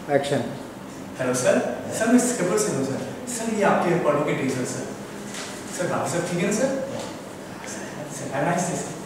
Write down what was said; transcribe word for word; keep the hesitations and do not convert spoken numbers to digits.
Action. Hello sir, sir मैं स्क्रिबर से हूँ सर। सर ये आपके पढ़ो के टीचर सर। सर बाकी सब ठीक है ना सर? Sir nice.